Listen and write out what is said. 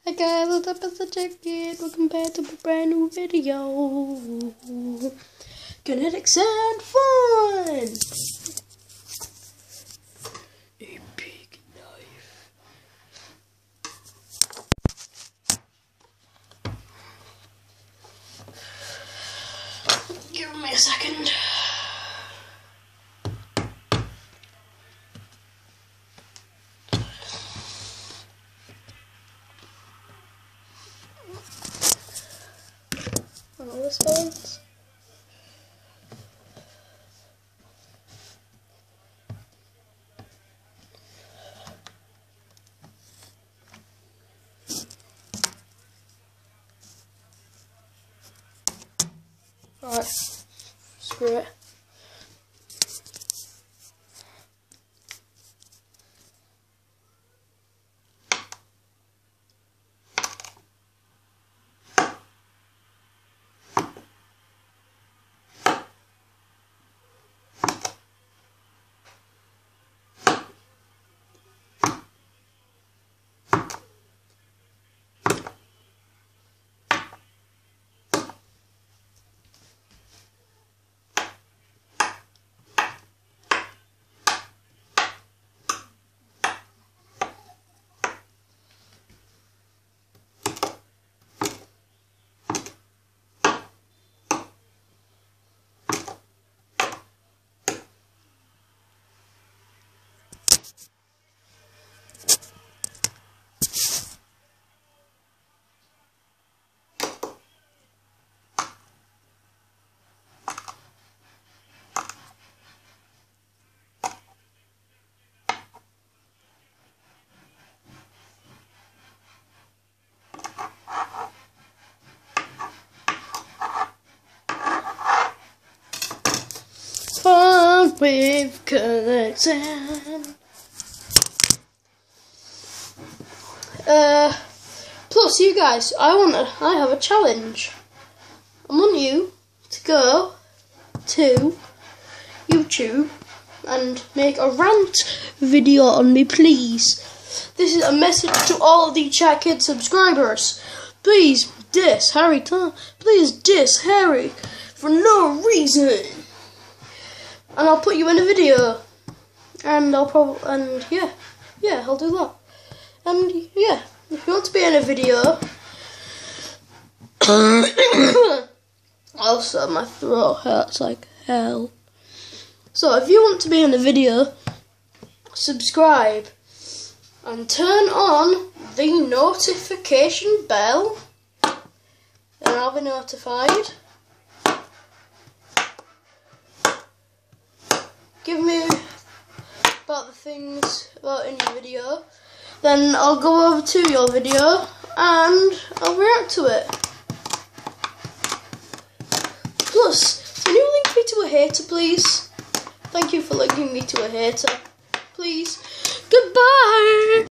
Hey guys, what's up? It's the ticket. Welcome back to a brand new video. Kinetics and fun. A big knife. Give me a second. All the sides. Alright, screw it. Fun with connection. Plus, you guys, I have a challenge. I want you to go to YouTube and make a rant video on me, please. This is a message to all of the Chat Kids subscribers. Please diss Harry. Please diss Harry for no reason. And I'll put you in a video, and I'll I'll do that. And yeah, if you want to be in a video, also my throat hurts like hell. So if you want to be in a video, subscribe and turn on the notification bell, and I'll be notified. Give me about the things about in your video, then I'll go over to your video and I'll react to it. Plus, can you link me to a hater, please? Thank you for linking me to a hater. Please. Goodbye!